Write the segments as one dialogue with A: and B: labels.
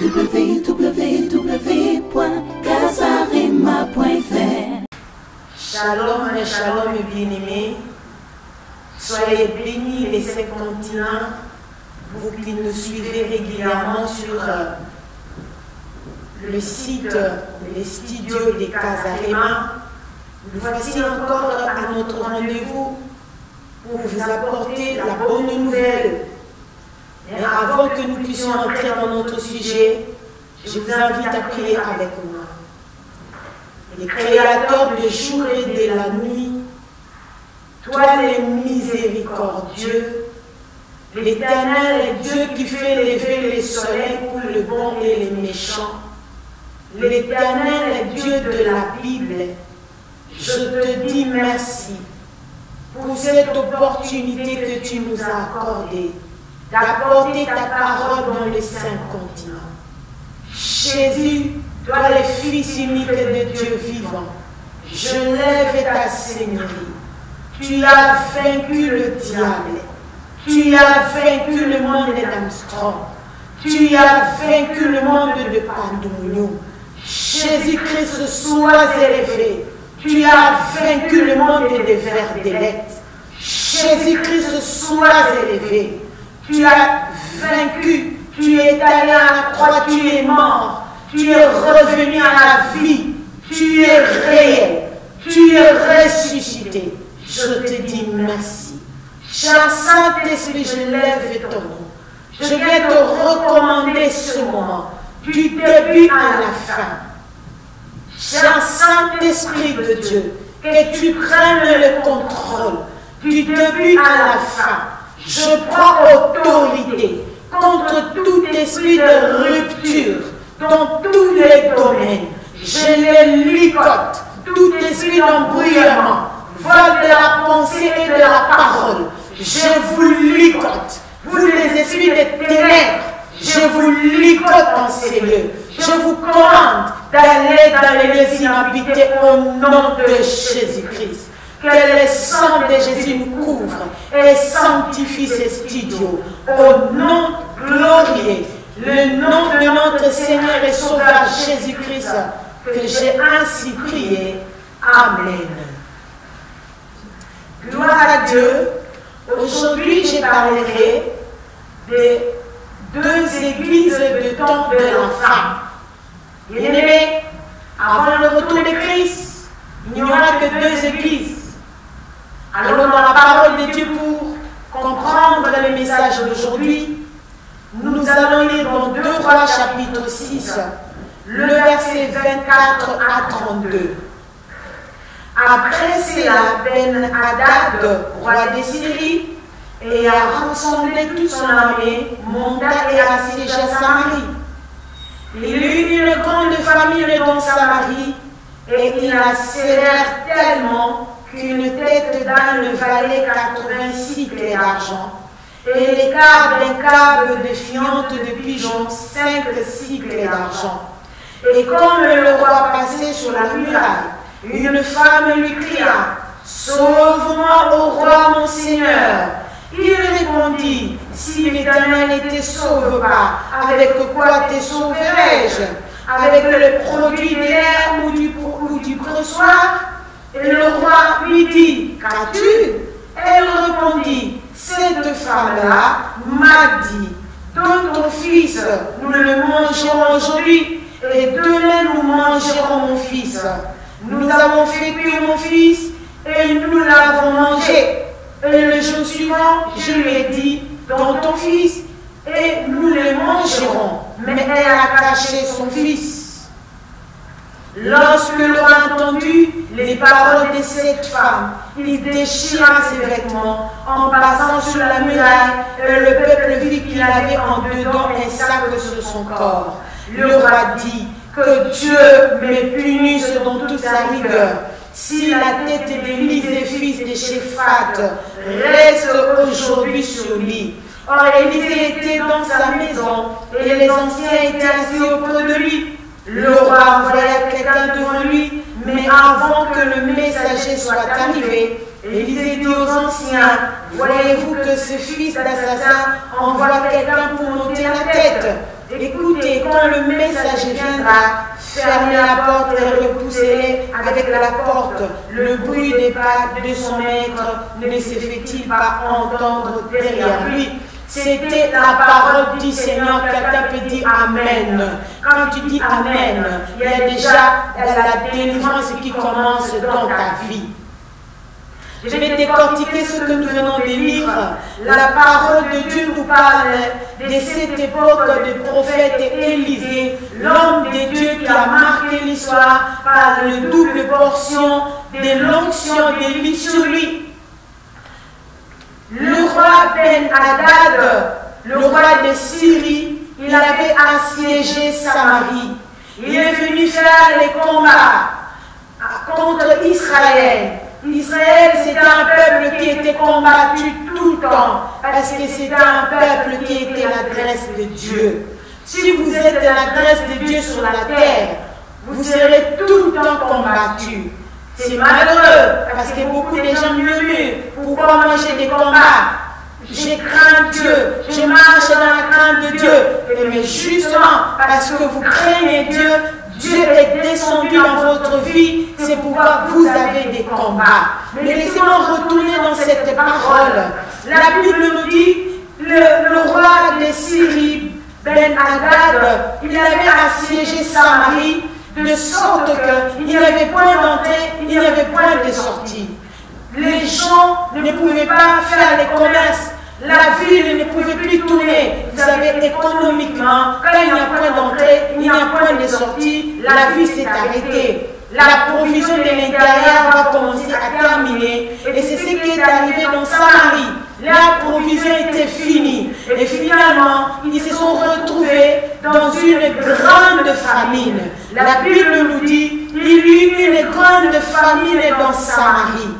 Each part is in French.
A: www.casarema.fr.
B: Shalom et shalom bien-aimés. Soyez bénis les 5 continents, vous qui nous suivez régulièrement sur le site, les studios des Casarema. Nous voici encore à notre rendez-vous pour vous apporter la bonne nouvelle. Mais avant que nous puissions entrer dans notre sujet, je vous invite à prier avec moi. Les créateurs du jour et de la nuit, toi les miséricordieux, l'Éternel est Dieu qui fait lever le soleil pour le bon et les méchants. L'Éternel est Dieu de la Bible. Je te dis merci pour cette opportunité que tu nous as accordée d'apporter ta parole dans les 5 continents. Jésus, toi le Fils unique de Dieu vivant, je lève ta Seigneurie. Tu as vaincu le diable. Tu as vaincu le monde d'Armstrong. Tu as vaincu le monde de Pandemonium. Jésus-Christ, sois élevé. Tu as vaincu le monde de Verdelette. Jésus-Christ, sois élevé. Tu as vaincu. Tu es allé à la croix, tu es mort. Tu es revenu à la vie. Tu es réel. Tu es ressuscité. Je te dis merci. Cher Saint-Esprit, je lève ton nom. Je viens te recommander ce moment, du début à la fin. Cher Saint-Esprit de Dieu, que tu prennes le contrôle du début à la fin. Je prends autorité contre tout esprit de rupture dans tous les domaines. Je les ligote, tout esprit d'embrouillement, vol de la pensée et de la parole. Je vous ligote, vous les esprits des ténèbres, je vous ligote en ces lieux. Je vous commande d'aller dans les lieux inhabités au nom de Jésus-Christ. Que le sang de Jésus nous couvre et sanctifie ces studios. Au nom glorieux, le nom de notre Seigneur et Sauveur Jésus-Christ, que j'ai ainsi prié. Amen. Gloire à Dieu. Aujourd'hui, je parlerai des 2 églises du temps de la fin. Bien-aimés, avant le retour de Christ, il n'y aura que 2 églises. Allons dans la parole de Dieu pour comprendre le message d'aujourd'hui. Nous allons lire dans 2 Rois chapitre 6, le verset 24 à 32. Après cela, Ben-Hadad, roi de Syrie, ayant rassemblé toute son armée, monta et assiégea Samarie. Il eut une grande famine dans Samarie, et ils la serrèrent tellement qu'une tête d'âne valait 80 cycles d'argent, et les câbles d'un câble de fiente de pigeon 5 cycles d'argent. Et comme le roi passait sur la muraille, une femme lui cria: Sauve-moi, ô roi, mon Seigneur. Il répondit: Si l'Éternel ne te sauve pas, avec quoi te sauverai-je? Avec le produit de l'herbe ou du pressoir? Et le roi lui dit: Qu'as-tu? Elle répondit: Cette femme-là m'a dit: Donne ton fils, nous le mangerons aujourd'hui, et demain nous mangerons mon fils. Nous avons fait cuire mon fils, et nous l'avons mangé. Et le jour suivant, je lui ai dit: Donne ton fils, et nous le mangerons. Mais elle a caché son fils. Lorsque le roi a entendu les paroles de cette femme, il déchira ses vêtements en passant sur la muraille, et le peuple vit qu'il avait en dedans un sac sur son corps. Le roi dit: Que Dieu me punisse dans toute sa rigueur, si la tête d'Élisée, fils de Shaphat, reste aujourd'hui sur lui. Or, Élisée était dans sa maison, et les anciens étaient assis auprès de lui. Le roi envoya quelqu'un devant lui, mais avant que le messager soit arrivé, Élisée dit aux anciens: Voyez-vous que ce fils d'assassin envoie quelqu'un pour monter la tête? Écoutez, quand le messager viendra, fermez la porte et repoussez-les avec la porte. Le bruit des pas de son maître ne se fait-il pas entendre derrière lui? C'était la parole du Seigneur. Quelqu'un peut dire Amen. Quand tu dis Amen, il y a déjà la délivrance qui commence dans ta vie. Je vais décortiquer ce que nous venons de lire. La parole de Dieu nous parle de cette époque de prophète Élisée, l'homme de Dieu qui a marqué l'histoire par une double portion de l'onction d'Élie sur lui. Le roi Ben-Hadad, le roi de Syrie, il avait assiégé Samarie. Il est venu faire les combats contre Israël. Israël, c'était un peuple qui était combattu tout le temps, parce que c'était un peuple qui était l'adresse de Dieu. Si vous êtes l'adresse de Dieu sur la terre, vous serez tout le temps combattu. C'est malheureux, parce que beaucoup de gens murmurent, pourquoi moi j'ai des combats? Je crains Dieu, je marche dans la crainte de Dieu. Mais justement, parce que vous craignez Dieu, Dieu est descendu dans votre vie, c'est pourquoi vous avez des combats. Mais laissez-moi retourner dans cette parole. La Bible nous dit, le roi de Syrie, Ben-Hadad, il avait assiégé Samarie, de sorte qu'il n'y avait point d'entrée, il n'y avait point de sortie. Les gens ne pouvaient pas faire les commerces. La ville ne pouvait plus tourner. Vous savez, économiquement, quand il n'y a point d'entrée, il n'y a point de sortie, la vie s'est arrêtée. La provision de l'intérieur va commencer à terminer. Et c'est ce qui est arrivé dans Samarie. La provision était finie. Et finalement, ils se sont retrouvés dans une grande famine. La Bible nous dit, il y eut une grande famine dans Samarie.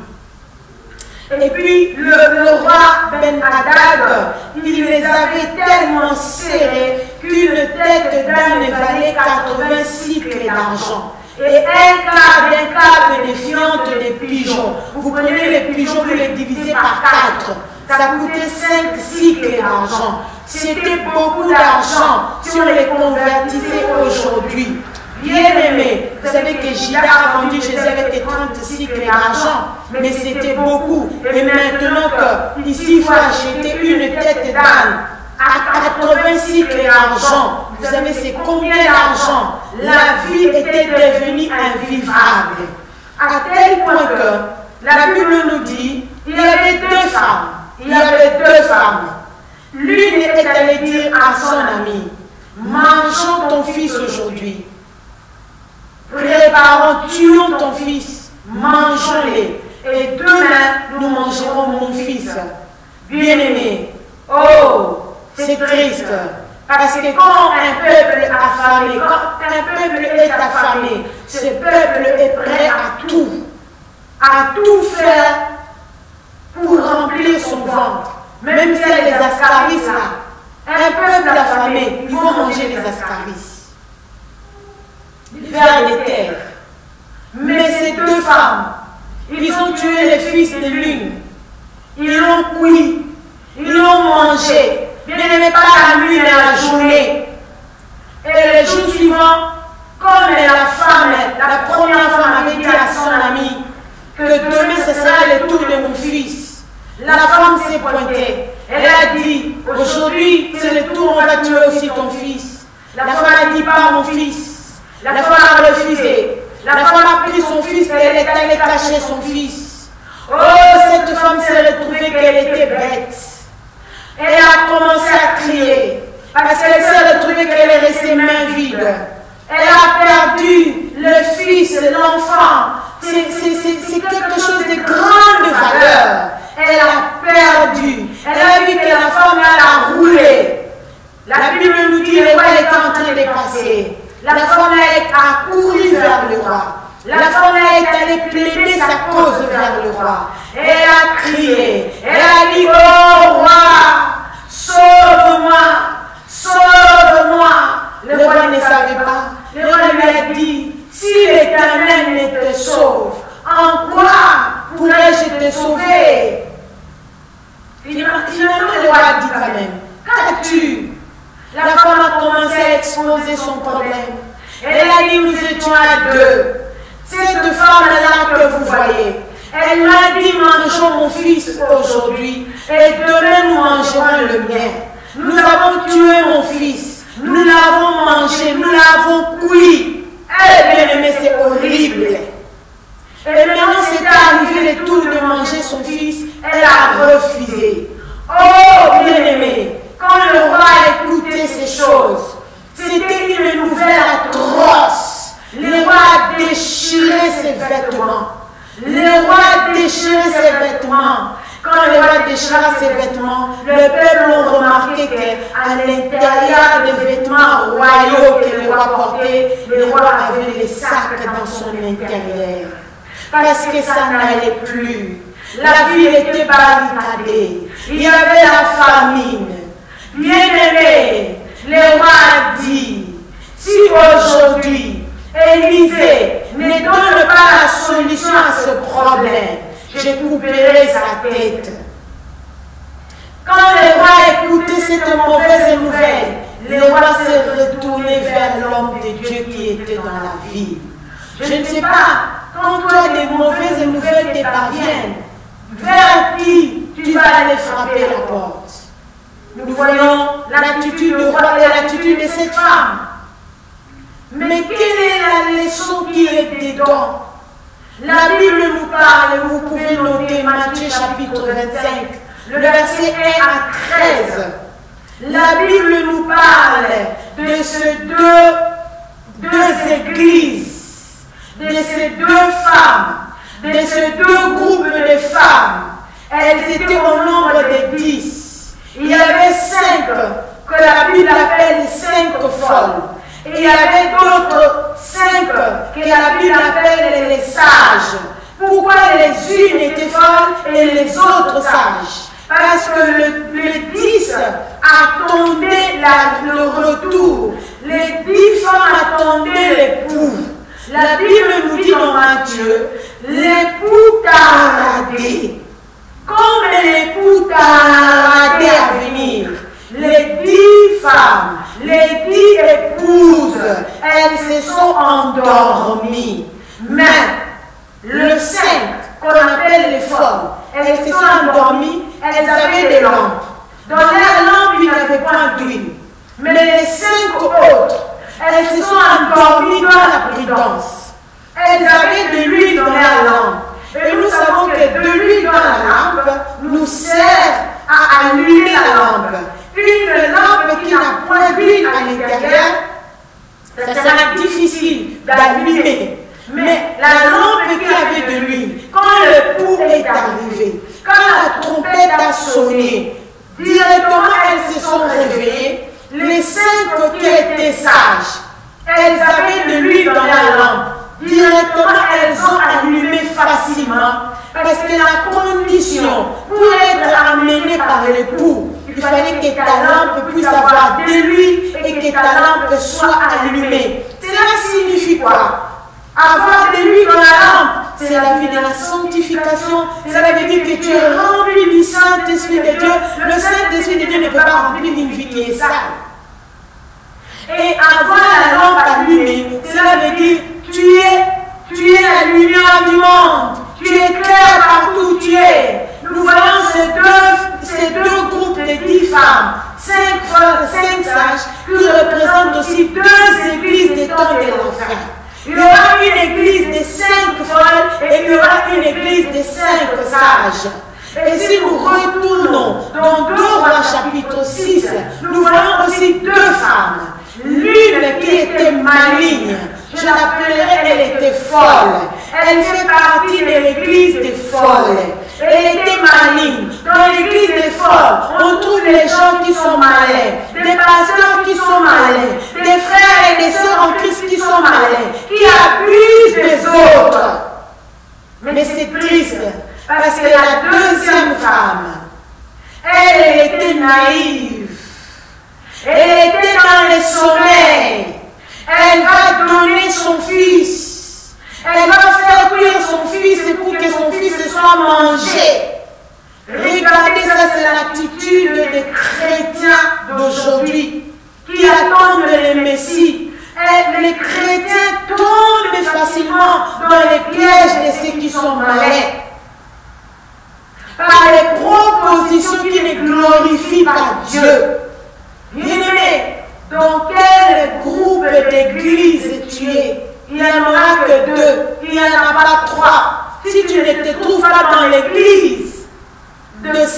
B: Et puis le roi Ben-Hadad, il les avait tellement serrés qu'une tête d'âne valait 80 cycles d'argent. Et un quart d'un câble de fientes de pigeons. Vous prenez les pigeons, vous les divisez par 4. Ça coûtait 5 cycles d'argent. C'était beaucoup d'argent si on les convertissait aujourd'hui. Bien-aimé, vous savez que Judas a vendu Jésus avec 30 cycles d'argent, mais c'était beaucoup. Et maintenant que ici il faut acheter une tête d'âne à 80 cycles d'argent, vous savez c'est combien d'argent? La vie était devenue invivable. À tel point que la Bible nous dit, il y avait deux femmes. Il y avait deux femmes. L'une est allée dire à son ami, mangeons ton fils aujourd'hui. Préparons, tuons ton fils, mangeons-les, et demain nous mangerons mon fils. Bien-aimé, oh, c'est triste, parce que quand un peuple est affamé, quand un peuple est affamé, ce peuple est prêt à tout faire pour remplir son ventre. Même si les ascaris là, un peuple affamé, ils vont manger les ascaris. Vers les terres. Mais ces deux femmes, ils ont tué le fils de l'une. Ils l'ont cuit. Ils l'ont mangé. Bien aimé, pas la nuit mais la journée. Et le jour suivant, comme la première femme avait dit à son ami que demain ce serait le tour de mon fils, la femme s'est pointée. Elle a dit, aujourd'hui c'est le tour, on va tuer aussi ton fils. La femme a dit, pas mon fils. La femme a refusé. La femme a pris son fils et elle est allée cacher son fils. Oh, cette femme s'est retrouvée qu'elle était bête. Elle a commencé à crier parce qu'elle s'est retrouvée qu'elle est restée main vide. Elle a perdu le fils, l'enfant. C'est quelque chose de grande valeur. Elle a perdu. Elle a vu que la femme a roulé. La Bible nous dit que le roi était en train de passer. La femme a couru vers le roi. La femme est allée plaider sa cause vers le roi. Elle a crié. Elle a dit, oh roi, sauve-moi, sauve-moi. Le roi ne savait pas. Le roi lui a dit, si l'Éternel ne te sauve, en quoi pourrais-je te sauver? Finalement, le roi a dit quand même, qu'as-tu? La femme a commencé à a exposé son problème. Elle a dit, nous étions à deux. Cette femme-là que vous voyez, elle m'a dit, mangeons mon fils aujourd'hui et demain nous mangerons le mien. Nous avons tué mon fils, nous l'avons mangé, nous l'avons cuit. Eh bien aimé, c'est horrible. Et maintenant c'est arrivé le tour de manger son fils, elle a refusé. Oh bien aimé, quand le roi a écouté ces choses, c'était une nouvelle atroce. Le roi a déchiré ses vêtements. Le roi a déchiré ses vêtements. Quand le roi déchira ses vêtements, le peuple a remarqué qu'à l'intérieur des vêtements royaux que le roi portait, le roi avait les sacs dans son intérieur. Parce que ça n'allait plus. La ville était barricadée. Il y avait la famine. Bien-aimé, le roi a dit, si aujourd'hui, Élisée ne donne pas la solution à ce problème, je couperai sa tête. Quand le roi a écouté cette mauvaise nouvelle, le roi s'est retourné vers l'homme de Dieu qui était dans la ville. Je ne sais pas, quand toi des mauvaises nouvelles te parviennent, vers qui tu vas aller frapper la porte? Nous voyons l'attitude du roi et l'attitude de cette femme. Mais quelle est la leçon qui est dedans? La Bible nous parle, vous pouvez noter Matthieu chapitre 25, le verset 1 à 13. La Bible nous parle de ces deux églises, de ces deux femmes, de ces deux groupes de femmes. Elles étaient au nombre de 10. Il y avait 5 que la Bible appelle 5 folles. Et il y avait d'autres 5 que la Bible appelle les sages. Pourquoi les unes étaient folles et les autres sages? Parce que les 10 attendaient le retour. Les 10 femmes attendaient l'époux. La Bible nous dit dans Matthieu, l'époux tardait. Comme l'époux tardait à venir, les 10 femmes, les 10 épouses, elles se sont endormies. Mais le 5, qu'on appelle les folles, elles se sont endormies, elles avaient des lampes. Dans leurs lampes, il n'y avait point d'huile. Mais les 5 autres, elles se sont endormies dans la prudence. Elles avaient de l'huile dans leurs lampes. Et nous savons que de l'huile dans la lampe nous sert à allumer la lampe. Une lampe qui n'a point d'huile à l'intérieur, ça sera difficile d'allumer. Mais la lampe qui avait de l'huile, quand le pou est arrivé, quand la trompette a sonné, directement elles se sont réveillées. Les 5 qui étaient sages, elles avaient de l'huile dans la lampe. Directement, elles ont allumé facilement parce que la condition pour être amenée par l'époux, il fallait que ta lampe puisse avoir de l'huile et que ta lampe soit allumée. Cela signifie quoi? Avoir de l'huile dans la lampe, c'est la vie de la sanctification. Cela veut dire que tu es rempli du Saint-Esprit de Dieu. Le Saint-Esprit de Dieu ne peut pas remplir une vie qui est sale. Et avoir la lampe allumée, cela veut dire tu es la lumière du monde. Tu éclaires partout où tu es. Nous voyons ces deux groupes de 10 femmes, 5 sages, qui représentent aussi 2 églises des temps de la fin. Il y aura une église de 5 folles et il y aura une église de 5 sages. Et si nous retournons dans 2 Rois chapitre 6, nous voyons aussi 2 femmes. L'une qui était maligne, je l'appellerai, elle était folle. Elle fait partie de l'église des folles. Elle était maligne. Dans l'église des folles, on trouve les gens qui sont malins, des pasteurs qui sont malins, des frères et des sœurs en Christ qui sont malins, qui abusent des autres. Mais c'est triste, parce que la deuxième femme, elle était naïve. Elle était dans le sommeil. Elle va donner son fils. Elle va faire cuire son fils pour que son fils soit mangé. Regardez, ça c'est l'attitude des chrétiens d'aujourd'hui qui attendent le Messie. Et les chrétiens tombent facilement dans les pièges de ceux qui sont malins. Par les propositions qui ne glorifient pas Dieu. Bien-aimé, dans quel groupe d'église tu es? Il n'y en aura que 2, il n'y en a pas 3. Si tu ne te trouves pas dans l'église de 5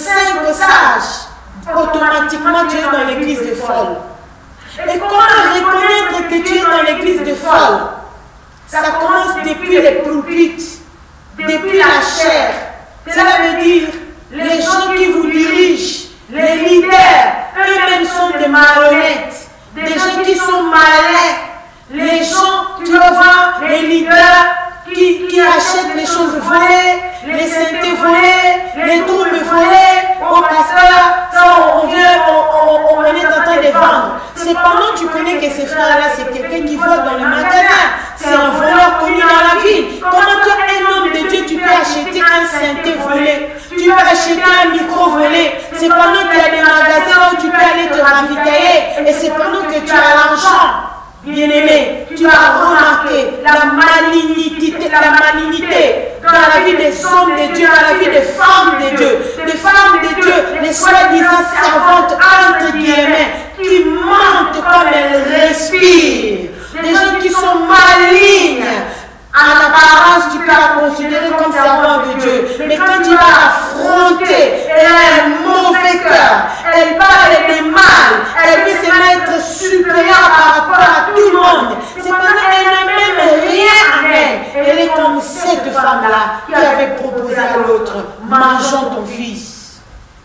B: sages, automatiquement tu es dans l'église de folle. Et comment reconnaître que tu es dans l'église de folle? Ça commence depuis les pulpites, depuis la chair. Cela veut dire les gens qui vous dirigent, les leaders, eux-mêmes sont des malhonnêtes, des gens qui sont malins. Les gens, tu vas voir, les leaders qui achètent les choses volées, les synthés volés, les troubles volés, au pasteur, ça on est en train de vendre. Cependant, tu connais que ces frères-là, c'est quelqu'un qui vole dans le magasin, c'est un voleur connu dans la ville. Comment toi, un homme de Dieu, tu peux acheter un synthé volé, tu peux acheter un micro volé, cependant qu'il y a des magasins où tu peux aller te ravitailler, et cependant que tu as l'argent. Bien-aimé, tu as remarqué la malignité dans la vie des hommes de Dieu, dans la vie des femmes de Dieu. Les femmes de Dieu, les soi-disant servantes, entre guillemets, qui mentent comme elles respirent. Des gens qui sont malignes. En apparence, tu peux la considérer comme servante de Dieu. Mais quand tu vas affronter, elle a un mauvais cœur. Elle parle de mal. Elle veut se mettre supérieure par rapport à tout le monde. Cependant, elle n'a même rien en elle. Elle est comme cette femme-là qui avait proposé à l'autre, mangeons ton fils.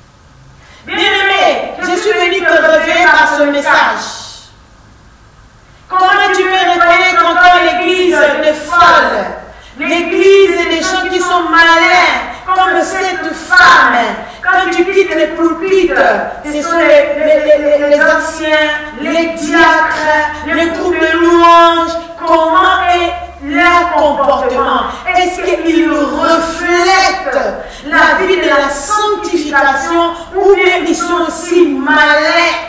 B: Bien-aimé, je suis venu te réveiller par ce message. Comment tu peux reconnaître encore l'église de folle, l'église des gens qui sont malins, comme cette femme? Quand tu quittes les pulpites, ce sont les anciens, les diacres, les groupes de louanges. Comment est leur comportement? Est-ce qu'ils reflètent la vie de la sanctification ou bien ils sont aussi malins?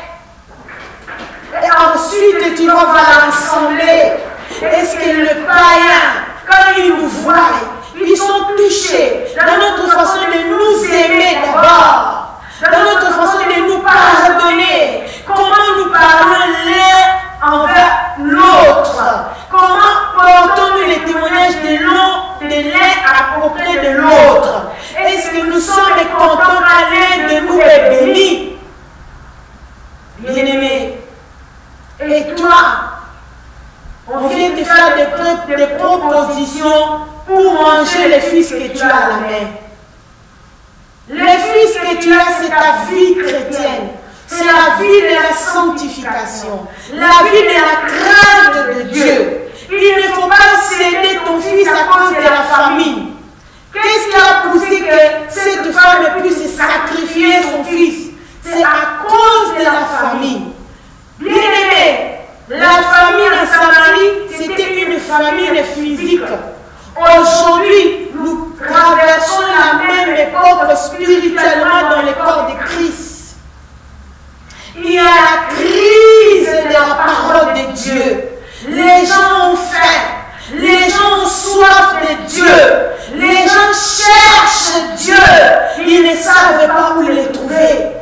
B: Et ensuite, tu vas voir l'assemblée. Est-ce que le païen, quand il nous voit, ils sont touchés dans notre façon de nous aimer d'abord, dans notre façon de nous pardonner, comment nous parlons l'un envers l'autre, comment portons-nous les témoignages de l'un auprès de l'autre? Est-ce que nous sommes contents quand l'un de nous est béni? Bien-aimés, et toi, on vient te faire des propositions pour manger les fils que tu as à la main. Les fils que tu as, c'est ta vie chrétienne. C'est la vie de la sanctification. La vie de la crainte de Dieu. Il ne faut pas céder ton fils à cause de la famine. Qu'est-ce qui a poussé que cette femme puisse sacrifier son fils? C'est à cause de la famine. Bien-aimé, la famine en Samarie, c'était une famine physique. Aujourd'hui, nous traversons la même époque spirituellement dans le corps de Christ. Il y a la crise de la parole de Dieu. Les gens ont faim. Les gens ont soif de Dieu. Les gens cherchent Dieu. Ils ne savent pas où le trouver.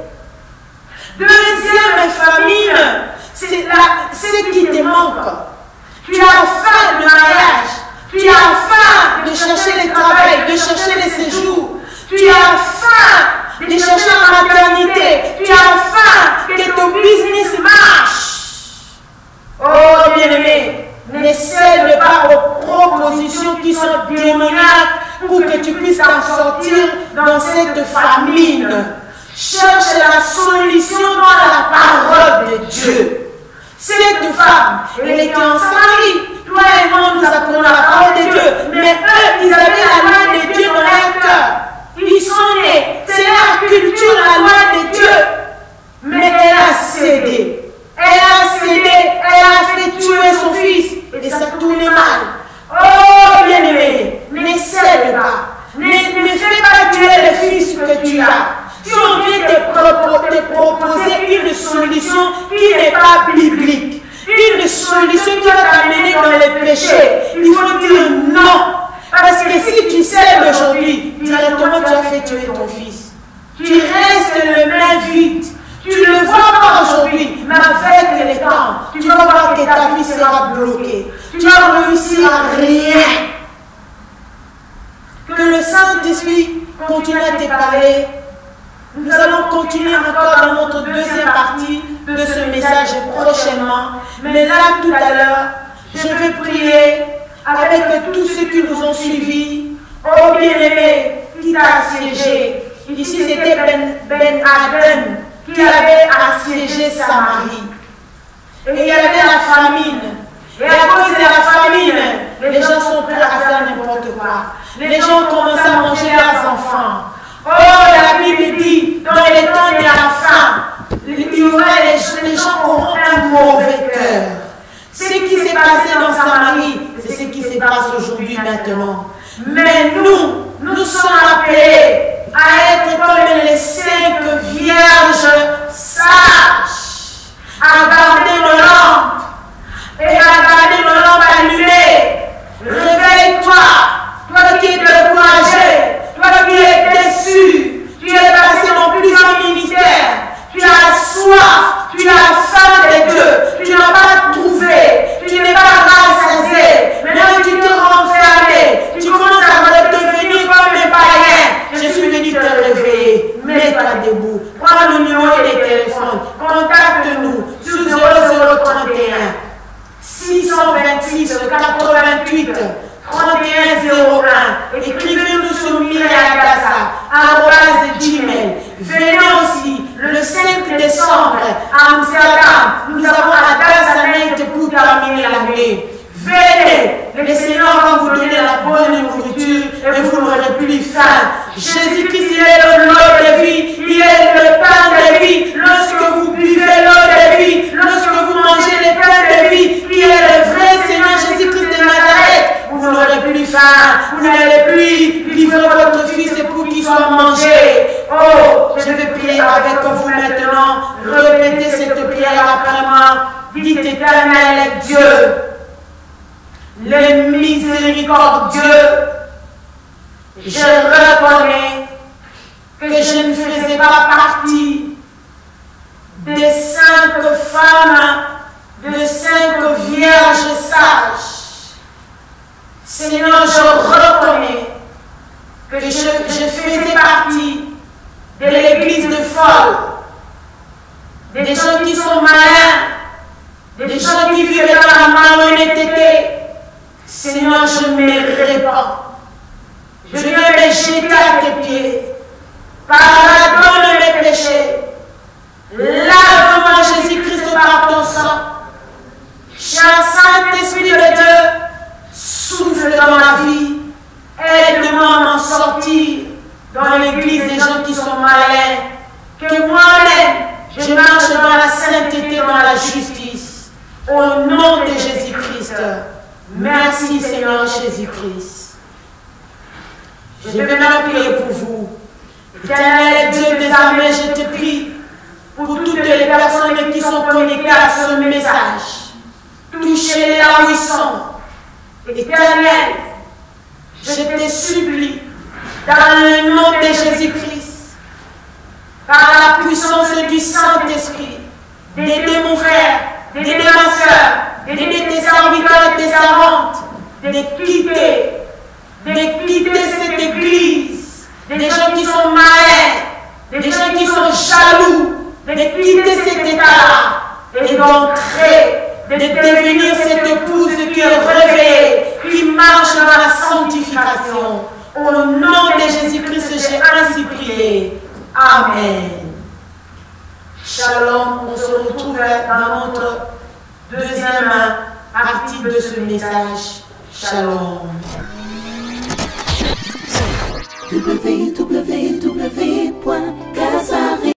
B: Deuxième famine, c'est ce qui te manque. Tu as faim de mariage. Tu as faim de chercher le travail, de chercher les séjours. Tu as faim de chercher la maternité. Tu as faim que ton business marche. Oh bien-aimé, ne cède pas aux propositions qui sont démoniaques pour que tu puisses t'en sortir dans cette famine. Cherche la solution dans la parole de Dieu. Cette femme, elle était en Samarie. Toi et moi, nous apprenons la parole de Dieu. Mais eux, ils avaient la loi de Dieu dans leur cœur. Ils sont nés. C'est leur culture, la loi de Dieu. Mais elle a cédé. Elle a cédé. Elle a fait tuer son fils. Et ça tournait mal. Oh, bien-aimé, ne cède pas. Ne fais pas tuer le fils que tu as. Si on vient te proposer une solution qui ne n'est pas biblique, une solution qui va t'amener dans les péchés, il faut dire non. Parce que si tu sais aujourd'hui, directement tu as fait tuer ton fils. Tu restes le main vide. Tu ne le vois pas aujourd'hui, mais avec le temps, tu vas voir que ta vie sera bloquée. Tu vas réussir à rien. Que le Saint-Esprit continue à te parler. Nous allons continuer encore dans notre deuxième partie de ce message prochainement. Mais là, tout à l'heure, je vais prier avec tous ceux qui nous ont suivis. Oh bien-aimé, qui t'a assiégé. Ici, c'était Ben Aden qui avait assiégé Samarie. Et il y avait la famine. Et à cause de la famine, les gens sont prêts à faire n'importe quoi. Les gens commencent à manger leurs enfants. Oh, la Bible dit, dans les temps de la faim, les gens auront un mauvais cœur. Ce qui s'est passé dans Samarie, c'est ce qui se passe aujourd'hui maintenant. Mais nous sommes appelés à être comme les 5 vierges sages, à garder nos lampes et à garder nos lampes allumées. Réveille-toi, toi qui es découragé, toi qui es déçu, tu es passé dans plusieurs ministères, tu as soif, tu as faim de Dieu, tu n'as pas trouvé, tu n'es pas rassasié, maintenant tu te renfermé, tu commences à redevenir comme un païen. Je suis venu te réveiller, mets-toi debout, prends le numéro de téléphone, contacte-nous sur 0031 626 88 3101. Écrivez-nous sur miriagassa@gmail. Venez aussi le 5 décembre à Amsterdam. Nous avons la Dassa Night pour terminer l'année. Venez, le Seigneur va vous donner la bonne nourriture et vous n'aurez plus faim. Jésus-Christ, il est le l'eau de vie, il est le pain de vie. Lorsque vous buvez l'eau de vie, lorsque vous mangez le pain de vie, qui est le vrai Seigneur Jésus-Christ de Nazareth, vous n'aurez plus faim, vous n'allez plus livrer votre fils pour qu'il soit mangé. Oh, je vais prier avec vous maintenant. Répétez cette prière après moi. Dites Éternel Dieu, le miséricordieux, je reconnais que je ne faisais pas partie des 5 femmes, de 5 vierges sages. Seigneur, je reconnais que je faisais partie de l'église de folle, des gens qui sont malins, des gens qui vivent dans la malhonnêteté. Seigneur, je me répands. Je viens me jeter à tes pieds. Pardonne mes péchés. Lave-moi, Jésus-Christ, par ton sang. Cher Saint-Esprit de Dieu, souffle dans ma vie. Aide-moi à m'en sortir dans l'église des gens qui sont malins. Que moi-même, je marche dans la sainteté, dans la justice. Au nom de Jésus-Christ. Merci Seigneur Jésus-Christ. Je vais maintenant prier pour vous. Éternel Dieu des armées, je te prie pour toutes les personnes qui sont connectées à ce message. Touchez-les là où ils sont. Éternel, je te supplie, dans le nom de Jésus-Christ, par la puissance du Saint-Esprit, d'aider mon frère, d'aider ma soeur, d'aider tes serviteurs et tes servantes, de quitter cette église, des gens qui sont malins, des gens qui sont jaloux, de quitter cet état et d'entrer, de devenir cette épouse qui est réveillée, qui marche dans la sanctification. Au nom de Jésus-Christ, j'ai ainsi prié. Amen. Shalom, on se retrouve dans notre deuxième partie de ce message. Shalom.
A: www.casare